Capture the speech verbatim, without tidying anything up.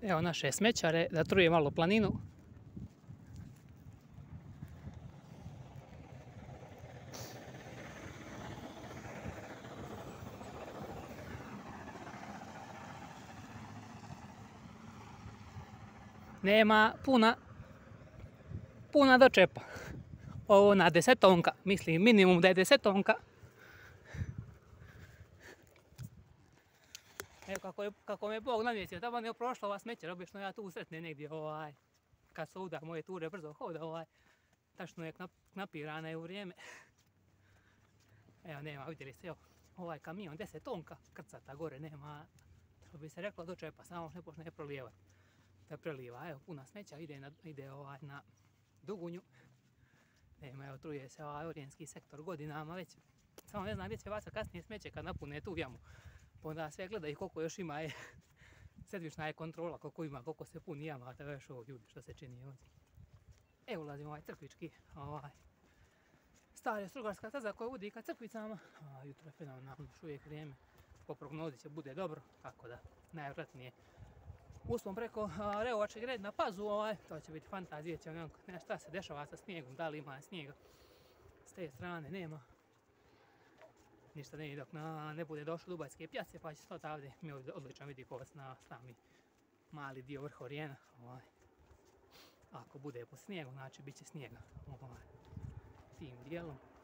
Evo naše smećare, da truje malo planinu. Nema puna, puna dočepa. Ovo na desetonka, mislim minimum da je desetonka. Evo kako, je, kako me Bog namjestio, tamo ne prošla ova smećar, obično ja tu usretne negdje ovaj, kad se uda moje ture brzo hoda ovaj, tačno je knap, knapirana je u vrijeme. Evo nema, vidjeli ste, evo, ovaj kamion desetonka, krcata gore, nema, što bi se reklo dočepa, samo ne počne prolijevati. Da preliva, evo puna smeća, ide, na, ide ovaj na Dugunju. Nema, evo truje se ovaj orijenski sektor godinama već, samo ne znam gdje će bacati kasnije smeće kad napune tu jamu. Pa onda sve gledaju koliko još ima, je, sedmična je kontrola koliko ima, koliko se puni jama, da još ovo ljudi što se čini ovdje. Evo ulazimo ovaj crkvički, ovaj, stara strugarska staza koja vodi ka crkvicama, a jutro je fenomenalno, još uvijek vrijeme, po prognozi će bude dobro, tako da najvjerojatnije uspom preko Reovačeg red na Pazu, ovaj, to će biti fantazija, će onako, ne šta se dešava sa snijegom, da li ima snijega, s te strane nema. Ništa ne dok na, ne bude došlo Dubajske pjace, pa će se to ovdje, mi ovdje odličan vidikovac na sami mali dio vrha Orijena. Ovaj. Ako bude po snijegu, znači bit će snijega ovaj, tim dijelom.